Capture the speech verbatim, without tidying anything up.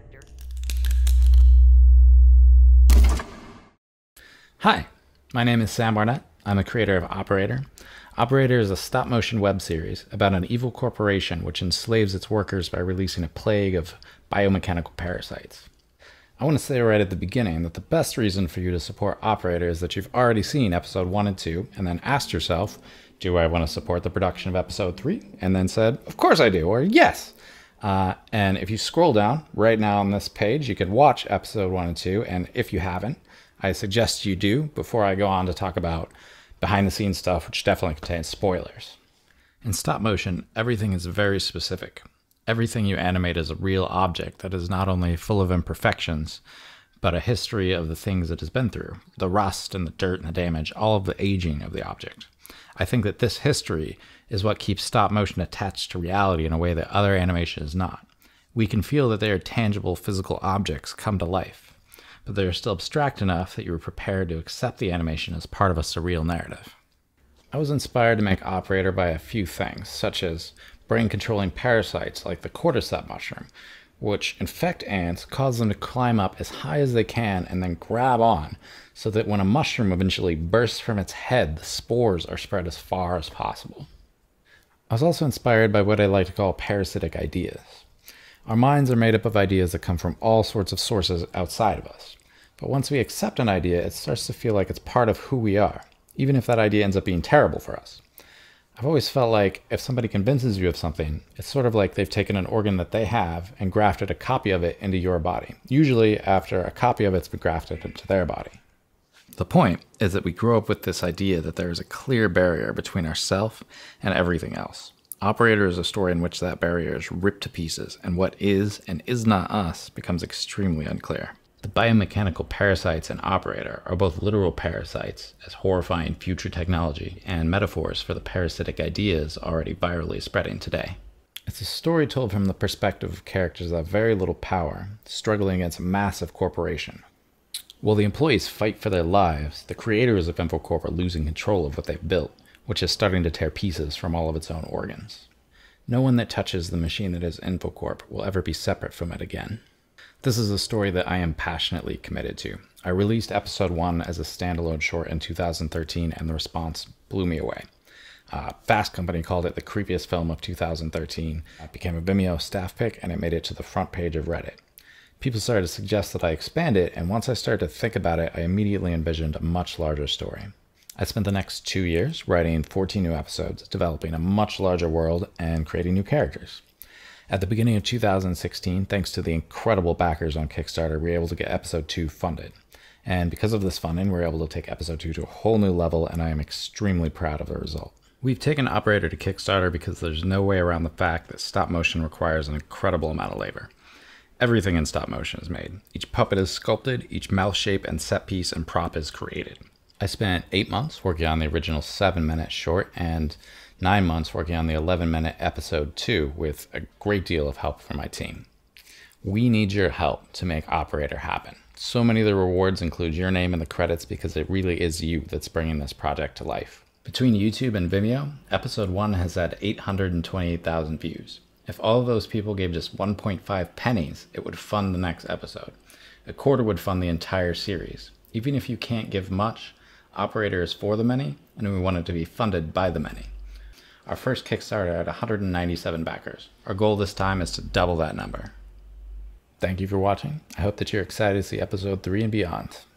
sector. Hi, my name is Sam Barnett. I'm a creator of Operator. Operator is a stop-motion web series about an evil corporation which enslaves its workers by releasing a plague of biomechanical parasites. I want to say right at the beginning that the best reason for you to support Operator is that you've already seen episode one and two and then asked yourself, do I want to support the production of episode three? And then said, of course I do, or yes. Uh, and if you scroll down right now on this page, you can watch episode one and two. And if you haven't, I suggest you do before I go on to talk about behind the scenes stuff, which definitely contains spoilers. In stop motion, everything is very specific. Everything you animate is a real object that is not only full of imperfections, but a history of the things it has been through, the rust and the dirt and the damage, all of the aging of the object. I think that this history is what keeps stop motion attached to reality in a way that other animation is not. We can feel that they are tangible physical objects come to life, but they are still abstract enough that you are prepared to accept the animation as part of a surreal narrative. I was inspired to make Operator by a few things, such as brain-controlling parasites like the cordyceps mushroom, which infect ants, cause them to climb up as high as they can and then grab on, so that when a mushroom eventually bursts from its head, the spores are spread as far as possible. I was also inspired by what I like to call parasitic ideas. Our minds are made up of ideas that come from all sorts of sources outside of us. But once we accept an idea, it starts to feel like it's part of who we are, even if that idea ends up being terrible for us. I've always felt like if somebody convinces you of something, it's sort of like they've taken an organ that they have and grafted a copy of it into your body, usually after a copy of it's been grafted into their body. The point is that we grow up with this idea that there is a clear barrier between ourselves and everything else. Operator is a story in which that barrier is ripped to pieces, and what is and is not us becomes extremely unclear. The biomechanical parasites in Operator are both literal parasites as horrifying future technology and metaphors for the parasitic ideas already virally spreading today. It's a story told from the perspective of characters that have very little power, struggling against a massive corporation. While the employees fight for their lives, the creators of InfoCorp are losing control of what they've built, which is starting to tear pieces from all of its own organs. No one that touches the machine that is InfoCorp will ever be separate from it again. This is a story that I am passionately committed to. I released episode one as a standalone short in two thousand thirteen, and the response blew me away. Uh, Fast Company called it the creepiest film of two thousand thirteen. It became a Vimeo staff pick, and it made it to the front page of Reddit. People started to suggest that I expand it, and once I started to think about it, I immediately envisioned a much larger story. I spent the next two years writing fourteen new episodes, developing a much larger world, and creating new characters. At the beginning of two thousand sixteen, thanks to the incredible backers on Kickstarter, we were able to get episode two funded. And because of this funding, we were able to take episode two to a whole new level, and I am extremely proud of the result. We've taken Operator to Kickstarter because there's no way around the fact that stop motion requires an incredible amount of labor. Everything in stop motion is made. Each puppet is sculpted, each mouth shape and set piece and prop is created. I spent eight months working on the original seven minute short and nine months working on the eleven minute episode two with a great deal of help from my team. We need your help to make Operator happen. So many of the rewards include your name in the credits because it really is you that's bringing this project to life. Between YouTube and Vimeo, episode one has had eight hundred twenty-eight thousand views. If all of those people gave just one point five pennies, it would fund the next episode. A quarter would fund the entire series. Even if you can't give much, Operator is for the many, and we want it to be funded by the many. Our first Kickstarter had one hundred ninety-seven backers. Our goal this time is to double that number. Thank you for watching. I hope that you're excited to see episode three and beyond.